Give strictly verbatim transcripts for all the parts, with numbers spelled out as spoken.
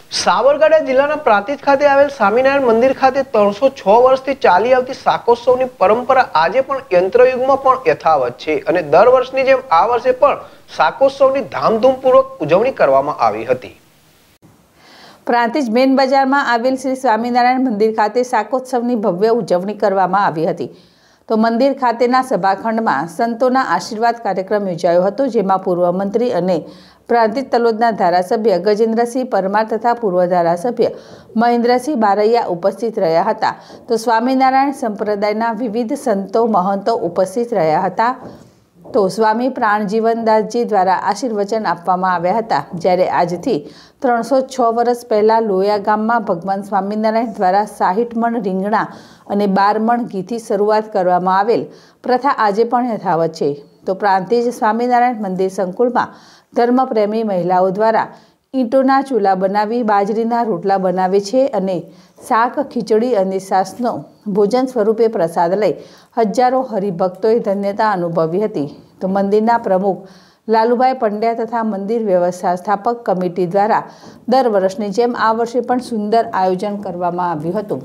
સાબરકાંઠા જિલ્લાના પ્રાંતિજ ખાતે આવેલ સ્વામિનારાયણ મંદિર ખાતે ત્રણસો છ વર્ષથી ચાલી આવતી શાકોત્સવની પરંપરા આજે પણ યંત્રયુગમાં પણ યથાવત છે અને દર વર્ષની જેમ આ વર્ષે પણ શાકોત્સવની ધામધૂમપૂર્વક ઉજવણી કરવામાં આવી હતી। પ્રાંતિજ મેન બજારમાં આવેલ શ્રી સ્વામિનારાયણ મંદિર ખાતે શાકોત્સવની ભવ્ય ઉજવણી કરવામાં આવી હતી। તો મંદિર ખાતેના સભાખંડમાં સંતોના આશીર્વાદ કાર્યક્રમ યોજાયો હતો, જેમાં પૂર્વ મંત્રી અને પ્રાંતિજ તલોદના ધારાસભ્ય ગજેન્દ્રસિંહ પરમાર તથા પૂર્વ ધારાસભ્ય મહેન્દ્રસિંહ બારૈયા ઉપસ્થિત રહ્યા હતા। તો સ્વામિનારાયણ સંપ્રદાયના વિવિધ સંતો મહંતો ઉપસ્થિત રહ્યા હતા। તો સ્વામી પ્રાણજીવનદાસજી દ્વારા આશીર્વચન આપવામાં આવ્યા હતા। જ્યારે આજથી ત્રણસો છ વર્ષ પહેલાં લોયા ગામમાં ભગવાન સ્વામિનારાયણ દ્વારા સાહીઠ મણ રીંગણા અને બાર મણ ઘીથી શરૂઆત કરવામાં આવેલ પ્રથા આજે પણ યથાવત છે। તો પ્રાંતિજ સ્વામિનારાયણ મંદિર સંકુલમાં ધર્મપ્રેમી મહિલાઓ દ્વારા ઈંટોના ચૂલા બનાવી બાજરીના રોટલા બનાવે છે અને શાક, ખીચડી અને છાશનો ભોજન સ્વરૂપે પ્રસાદ લઈ હજારો હરિભક્તોએ ધન્યતા અનુભવી હતી। તો મંદિરના પ્રમુખ લાલુભાઈ પંડ્યા તથા મંદિર વ્યવસ્થાપક કમિટી દ્વારા દર વર્ષની જેમ આ વર્ષે પણ સુંદર આયોજન કરવામાં આવ્યું હતું।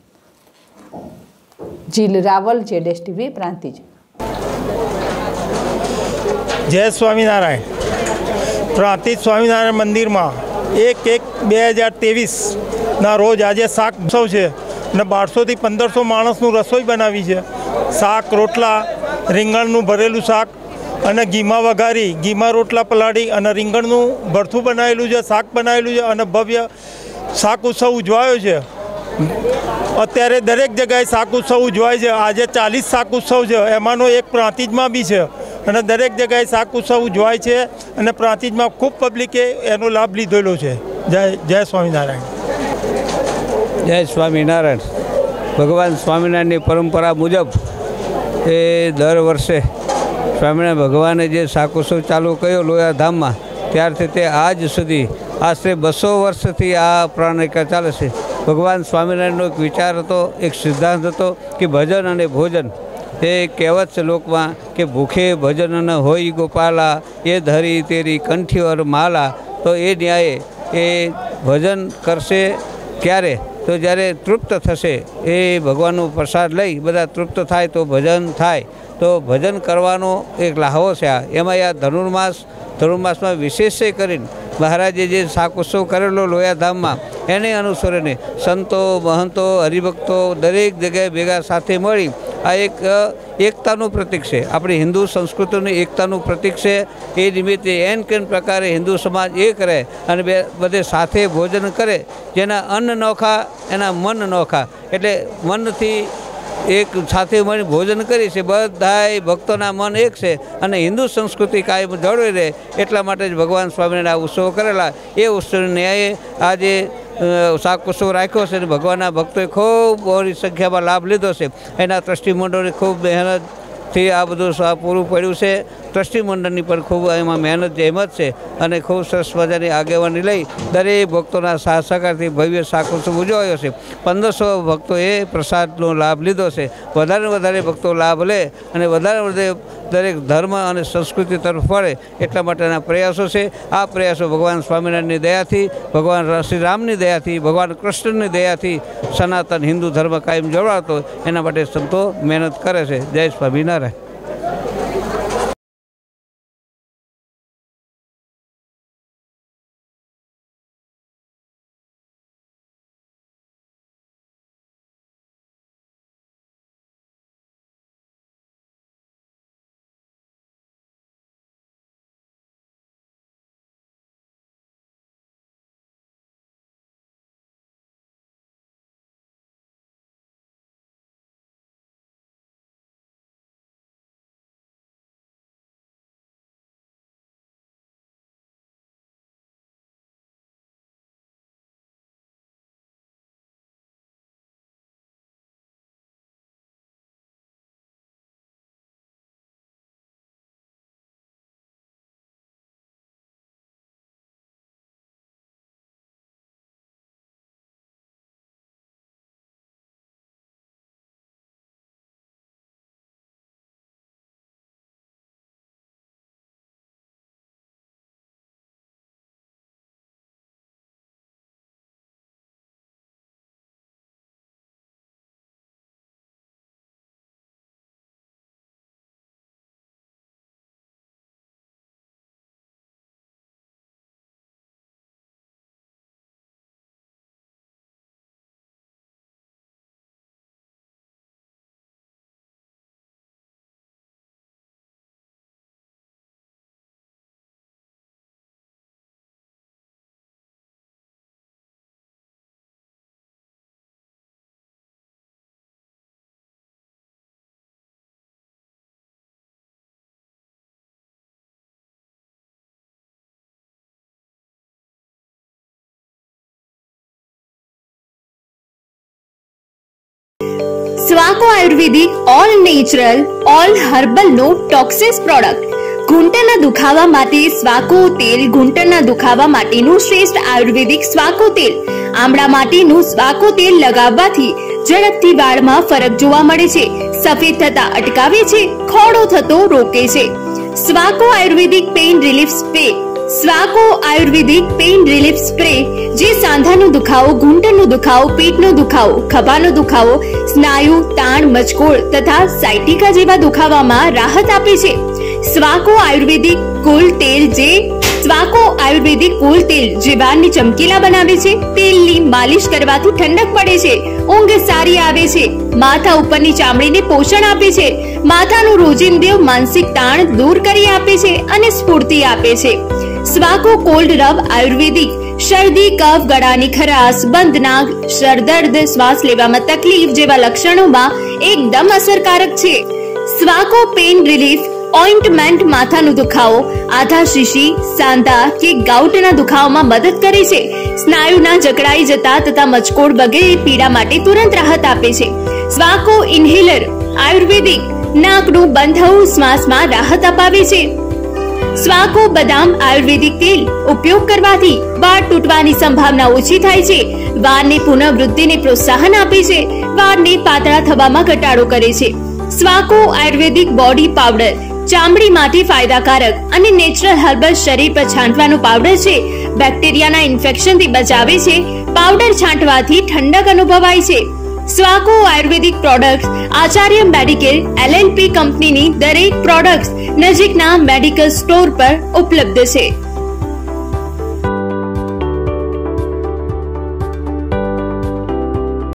જીલ રાવલ, જેડેશ ટીવી, પ્રાંતિજ। જય સ્વામિનારાયણ। પ્રાંતિજ સ્વામિનારાયણ મંદિરમાં એક એક બે હજાર ત્રેવીસના રોજ આજે શાક ઉત્સવ છે અને બારસોથી પંદરસો માણસનું રસોઈ બનાવી છે। શાક, રોટલા, રીંગણનું ભરેલું શાક અને ઘીમાં વઘારી ઘીમાં રોટલા પલાળી અને રીંગણનું ભરથું બનાવેલું છે, શાક બનાવેલું છે અને ભવ્ય શાક ઉત્સવ ઉજવાયો છે। અત્યારે દરેક જગ્યાએ શાક ઉત્સવ ઉજવાય છે। આજે ચાલીસ શાક ઉત્સવ છે, એમાંનો એક પ્રાંતિજમાં બી છે અને દરેક જગ્યાએ શાક ઉત્સવ ઉજવાય છે અને પ્રાંતિજમાં ખૂબ પબ્લિકે એનો લાભ લીધેલો છે। જય જય સ્વામિનારાયણ। જય સ્વામિનારાયણ। ભગવાન સ્વામિનારાયણની પરંપરા મુજબ એ દર વર્ષે સ્વામિનારાયણ ભગવાને જે શાકોત્સવ ચાલુ કર્યો લોયા ધામમાં, ત્યારથી તે આજ સુધી આશરે બસો વર્ષથી આ પ્રાણિકા ચાલે છે। ભગવાન સ્વામિનારાયણનો એક વિચાર હતો, એક સિદ્ધાંત હતો કે ભજન અને ભોજન। એ કહેવત છે લોકમાં કે ભૂખે ભજન ન હોય ગોપાલા, એ ધરી તેરી કંઠીવર માલા। તો એ ન્યાયે એ ભજન કરશે ક્યારે? તો જ્યારે તૃપ્ત થશે, એ ભગવાનનો પ્રસાદ લઈ બધા તૃપ્ત થાય તો ભજન થાય। તો ભજન કરવાનો એક લાહવો છે આ। એમાં આ ધનુર્માસ ધનુર્માસમાં વિશેષ કરીને મહારાજે જે શાકોત્સવ કરેલો લોયા ધામમાં, એને અનુસરીને સંતો મહંતો હરિભક્તો દરેક જગ્યાએ ભેગા સાથે મળી આ એક એકતાનું પ્રતીક છે, આપણી હિન્દુ સંસ્કૃતિની એકતાનું પ્રતીક છે। એ નિમિત્તે એન કેન પ્રકારે હિન્દુ સમાજ એક રહે અને બે બધે સાથે ભોજન કરે। જેના અન્ન નોખા એના મન નોખા, એટલે મનથી એક સાથે મળી ભોજન કરી છે, બધાય ભક્તોના મન એક છે અને હિન્દુ સંસ્કૃતિ કાયમ જળવાઈ રહે એટલા માટે જ ભગવાન સ્વામિનારાયણ આ ઉત્સવ કરેલા। એ ઉત્સવ ન્યાયે આજે શાક ઉત્સવ રાખ્યો છે અને ભગવાનના ભક્તોએ ખૂબ બહોળી સંખ્યામાં લાભ લીધો છે। એના ટ્રસ્ટી મંડળની ખૂબ મહેનતથી આ બધું પૂરું પડ્યું છે। ટ્રસ્ટી મંડળની પણ ખૂબ એમાં મહેનત જહેમત છે અને ખૂબ સરસ મજાની આગેવાની લઈ દરેક ભક્તોના સાથ સહકારથી ભવ્ય શાક ઉત્સવ ઉજવાયો છે। પંદરસો ભક્તોએ પ્રસાદનો લાભ લીધો છે। વધારે વધારે ભક્તો લાભ લે અને વધારે વધારે દરેક ધર્મ અને સંસ્કૃતિ તરફ વળે એટલા માટેના પ્રયાસો છે। આ પ્રયાસો ભગવાન સ્વામિનારાયણની દયાથી, ભગવાન શ્રી રામની દયાથી, ભગવાન કૃષ્ણની દયાથી સનાતન હિન્દુ ધર્મ કાયમ જળવાતો એના માટે સંતો મહેનત કરે છે। જય સ્વામિનારાયણ। સ્વાકો ayurvedic all natural all herbal no toxins product. ઘૂંટણના દુખાવા માટે સ્વાકો તેલ. ઘૂંટણના દુખાવા માટેનું શ્રેષ્ઠ આયુર્વેદિક સ્વાકો તેલ. આમળા માટેનું સ્વાકો તેલ લગાવવાથી ઝડપથી વાળમાં ફરક જોવા મળે છે, સફેદ થતા અટકાવે છે, ખોડો થતો રોકે છે. સ્વાકો આયુર્વેદિક પેઇન રિલીફ સ્પ્રે. સ્વાકો આયુર્વેદિક પેઇન રિલીફ સ્પ્રે જે સાંધાનો દુખાવો, ઘૂંટણનો દુખાવો, પેટનો દુખાવો, ખભાનો દુખાવો, સ્નાયુ તાણ, મચકોડ તથા સાયટિકા જેવા દુખાવામાં રાહત આપે છે. સ્વાકો આયુર્વેદિક કુલ તેલ જે સ્વાકો આયુર્વેદિક કુલ તેલ જે વાળને ચમકીલા બનાવે છે. તેલની માલિશ કરવાથી ઠંડક પડે છે, ઊંઘ સારી આવે છે, માથા ઉપરની ચામડીને પોષણ આપે છે, માથાનું રોજિંદુ માનસિક તાણ દૂર કરી આપે છે અને સ્ફૂર્તિ આપે છે. સ્વાકો કોલ્ડ રબ આયુર્વેદિક શરદી, કફ, ગળાની ખરાશ, બંધ નાક, સરદર્દ, શ્વાસ લેવામાં તકલીફ જેવા લક્ષણોમાં એકદમ અસરકારક છે. સ્વાકો પેઇન રિલીફ ઓઇન્ટમેન્ટ માથાનો દુખાવો, આધા શીશી, સાંધા કે ગાઉટના દુખાવામાં મદદ કરે છે. સ્નાયુના જકડાઈ જતા તથા મચકોડ વગેરે પીડા માટે તુરંત રાહત આપે છે. સ્વાકો ઇન્હેલર આયુર્વેદિક નાકનું બંધ થવું શ્વાસમાં રાહત અપાવે છે. સ્વાકો બદામ આયુર્વેદિક તેલ ઉપયોગ કરવાથી વાળ તૂટવાની સંભાવના ઓછી થાય છે, વાળની પુનઃવૃદ્ધિને પ્રોત્સાહન આપે છે, વાળને પાતળા થવામાં ઘટાડો કરે છે. સ્વાકો આયુર્વેદિક બોડી પાવડર ચામડી માટે ફાયદાકારક અને નેચરલ હર્બલ શરીર પર છાંટવાનો પાવડર છે. બેક્ટેરિયાના ઇન્ફેક્શનથી બચાવે છે. પાવડર છાંટવાથી ઠંડક અનુભવાય છે. સ્વાકો ayurvedic products Acharya Medicare L L P કંપનીની દરેક પ્રોડક્ટ્સ નજીકના મેડિકલ સ્ટોર પર ઉપલબ્ધ છે.